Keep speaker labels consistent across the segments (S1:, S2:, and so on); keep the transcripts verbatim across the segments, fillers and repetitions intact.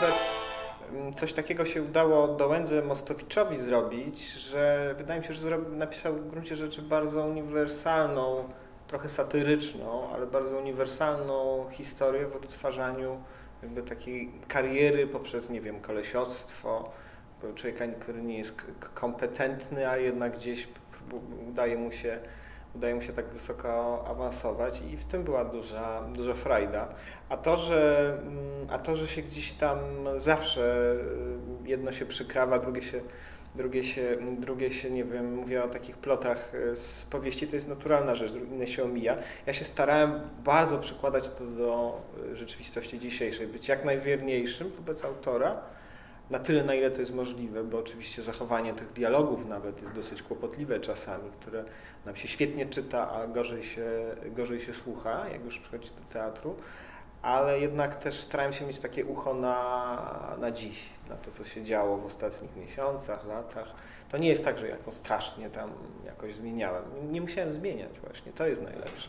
S1: akurat coś takiego się udało Dołędze Mostowiczowi zrobić, że wydaje mi się, że napisał w gruncie rzeczy bardzo uniwersalną, trochę satyryczną, ale bardzo uniwersalną historię w odtwarzaniu jakby takiej kariery poprzez, nie wiem, kolesiostwo, człowieka, który nie jest kompetentny, a jednak gdzieś udaje mu się, udaje mu się tak wysoko awansować i w tym była duża, duża frajda. A to, że, a to, że się gdzieś tam zawsze jedno się przykrawa, drugie się, drugie się, drugie się, nie wiem, mówię o takich plotach z powieści, to jest naturalna rzecz, inne się omija. Ja się starałem bardzo przykładać to do rzeczywistości dzisiejszej, być jak najwierniejszym wobec autora, na tyle, na ile to jest możliwe, bo oczywiście zachowanie tych dialogów nawet jest dosyć kłopotliwe czasami, które nam się świetnie czyta, a gorzej się, gorzej się słucha, jak już przychodzi do teatru, ale jednak też starałem się mieć takie ucho na, na dziś, na to, co się działo w ostatnich miesiącach, latach. To nie jest tak, że jakoś strasznie tam jakoś zmieniałem. Nie, nie musiałem zmieniać właśnie, to jest najlepsze.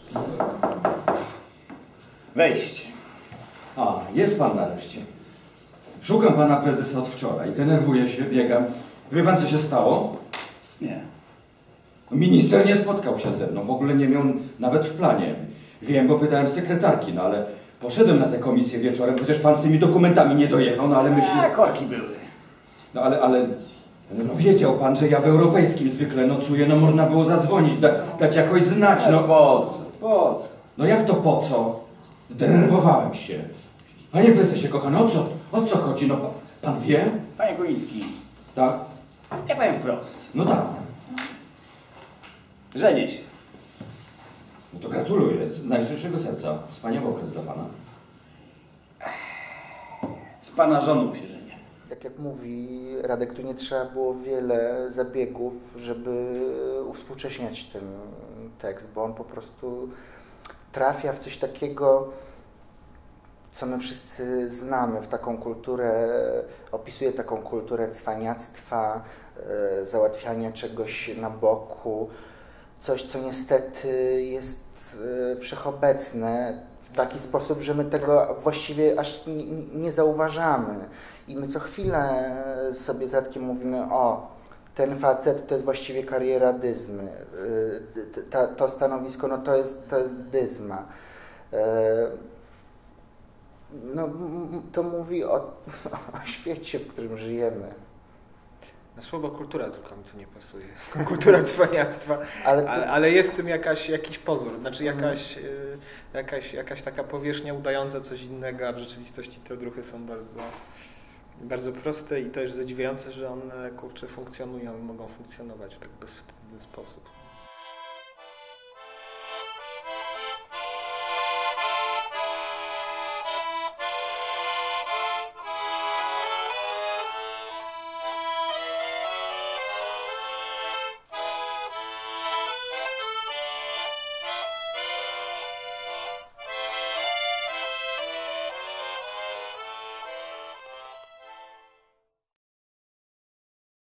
S2: Wejście.
S3: A, jest pan nareszcie. Szukam pana prezesa od wczoraj, denerwuję się, biegam. Wie pan, co się stało?
S2: Nie.
S3: Minister nie spotkał się ze mną, w ogóle nie miał nawet w planie. Wiem, bo pytałem sekretarki, no ale poszedłem na tę komisję wieczorem, chociaż pan z tymi dokumentami nie dojechał, no ale myślę...
S2: A, korki były.
S3: No ale, ale... No wiedział pan, że ja w Europejskim zwykle nocuję, no można było zadzwonić, da, dać jakoś znać, no...
S2: Po co? Po co?
S3: No jak to po co? Denerwowałem się. Panie prezesie, kochany, o co, o co chodzi? No pan, pan wie?
S2: Panie Kunicki,
S3: Tak?
S2: ja powiem wprost.
S3: No tak.
S2: Żenię się.
S3: No to gratuluję, z najszczerszego serca. Wspaniały okres dla pana.
S2: Z pana żoną się żenię.
S4: Tak jak mówi Radek, tu nie trzeba było wiele zabiegów, żeby uwspółcześniać ten tekst, bo on po prostu trafia w coś takiego, co my wszyscy znamy, w taką kulturę, opisuje taką kulturę cwaniactwa, e, załatwiania czegoś na boku, coś, co niestety jest e, wszechobecne w taki sposób, że my tego właściwie aż nie, nie zauważamy. I my co chwilę sobie z Radkiem mówimy, o, ten facet to jest właściwie kariera dyzmy, e, ta, to stanowisko, no to jest, to jest dyzma. E, No, to mówi o, o świecie, w którym żyjemy.
S1: Na słowo kultura tylko mi tu nie pasuje. Kultura cwaniactwa, ale, to... ale, ale jest w tym jakaś, jakiś pozór, znaczy jakaś, mm. y, jakaś, jakaś taka powierzchnia udająca coś innego, a w rzeczywistości te odruchy są bardzo, bardzo proste i to jest zadziwiające, że one kurczę funkcjonują i mogą funkcjonować w tak bezwstydny sposób.